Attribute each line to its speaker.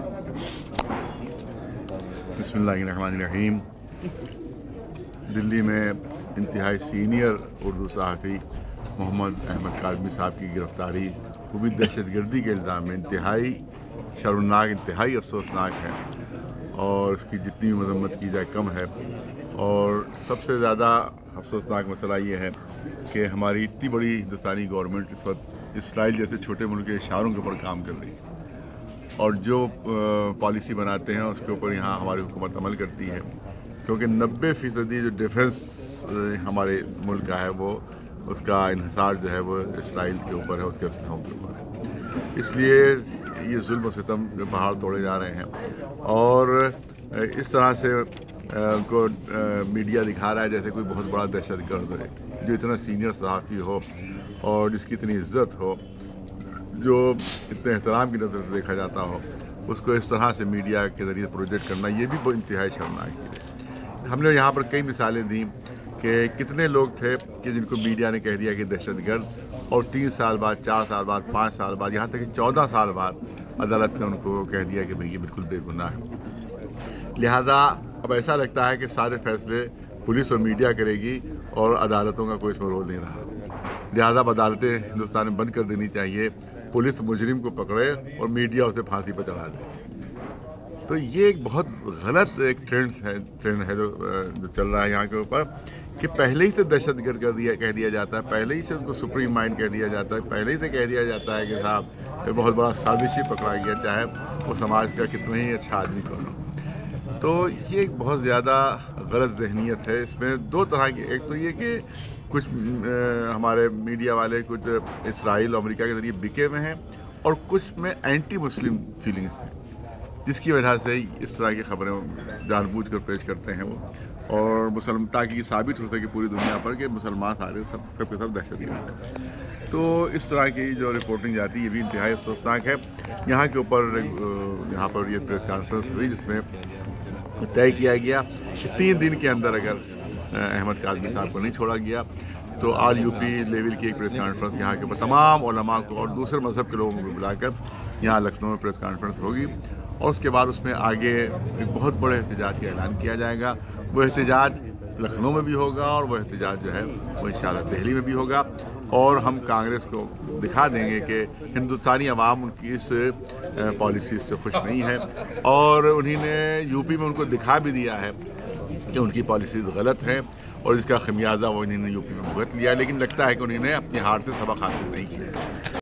Speaker 1: बिस्मिल्लाहिर्रहमानिर्रहीम। दिल्ली में इंतहाई सीनियर उर्दू सहाफ़ी मोहम्मद अहमद काज़मी साहब की गिरफ़्तारी वो भी दहशतगर्दी के इल्ज़ाम में इंतहाई शर्मनाक, इंतहाई अफसोसनाक है और उसकी जितनी भी मज़म्मत की जाए कम है। और सबसे ज़्यादा अफसोसनाक मसला ये है कि हमारी इतनी बड़ी हिंदुस्तानी गवर्नमेंट इस वक्त इसराइल जैसे छोटे मुल्क के इशारों के ऊपर काम कर रही है और जो पॉलिसी बनाते हैं उसके ऊपर यहाँ हमारी हुकूमत अमल करती है, क्योंकि 90% जो डिफेंस हमारे मुल्क का है वो उसका इन्हिसार जो है वो इसराइल के ऊपर है, उसके असलहों के ऊपर है। इसलिए ये जुल्म सितम जो पहाड़ तोड़े जा रहे हैं और इस तरह से उनको मीडिया दिखा रहा है जैसे कोई बहुत बड़ा दहशतगर्द है, जो इतना सीनियर सहाफ़ी हो और जिसकी इतनी इज़्ज़त हो, जो इतने एहतराम की नज़र से देखा जाता हो, उसको इस तरह से मीडिया के ज़रिए प्रोजेक्ट करना ये भी बहुत इंतहाई शर्मनाक है। हमने यहाँ पर कई मिसालें दी कि कितने लोग थे कि जिनको मीडिया ने कह दिया कि दहशतगर्द और 3 साल बाद, 4 साल बाद, 5 साल बाद, यहाँ तक कि 14 साल बाद अदालत ने उनको कह दिया कि भाई ये बिल्कुल बेगुनाह है। लिहाजा अब ऐसा लगता है कि सारे फैसले पुलिस और मीडिया करेगी और अदालतों का कोई इसमें रोल नहीं रहा। लिहाजा अब अदालतें हिंदुस्तान में बंद कर देनी चाहिए, पुलिस मुजरिम को पकड़े और मीडिया उसे फांसी पर चढ़ा दे। तो ये एक बहुत गलत एक ट्रेंड है जो चल रहा है यहाँ के ऊपर कि पहले ही से दहशतगर्द कह दिया जाता है, पहले ही से उनको सुप्रीम माइंड कह दिया जाता है, पहले ही से कह दिया जाता है कि साहब ये बहुत बड़ा साजिशी पकड़ा गया, चाहे वो समाज का कितना ही अच्छा आदमी क्यों हो। तो ये एक बहुत ज़्यादा गलत जहनीत है। इसमें दो तरह की, एक तो ये कि कुछ हमारे मीडिया वाले कुछ इसराइल और अमेरिका के ज़रिए बिके हुए हैं और कुछ में एंटी मुस्लिम फीलिंग्स हैं, जिसकी वजह से इस तरह की खबरें जानबूझकर पेश करते हैं वो, और मुसलमान ताकि साबित हो सके पूरी दुनिया पर कि मुसलमान सारे सब के सब दहशतगर्द हैं। तो इस तरह की जो रिपोर्टिंग जाती है ये भी इंतहाई अफसोसनाक है। यहाँ के ऊपर यहाँ पर ये प्रेस कॉन्फ्रेंस हुई जिसमें तय किया गया कि 3 दिन के अंदर अगर अहमद काज़मी साहब को नहीं छोड़ा गया तो ऑल यूपी लेवल की एक प्रेस कॉन्फ्रेंस यहाँ के ऊपर तमाम उलमा को और दूसरे मज़हब के लोगों को बुलाकर यहाँ लखनऊ में प्रेस कॉन्फ्रेंस होगी और उसके बाद उसमें आगे एक बहुत बड़े एहतजाज का ऐलान किया जाएगा। वो एहतजाज लखनऊ में भी होगा और वो एहतजाज जो है वो इंशाअल्लाह दिल्ली में भी होगा और हम कांग्रेस को दिखा देंगे कि हिंदुस्तानी अवाम उनकी इस पॉलिसी से खुश नहीं है और उन्होंने यूपी में उनको दिखा भी दिया है कि उनकी पॉलिसीज़ गलत हैं और इसका खमियाजा वो इन्होंने यूपी में भुगत लिया, लेकिन लगता है कि उन्होंने अपनी हार से सबक हासिल नहीं किया।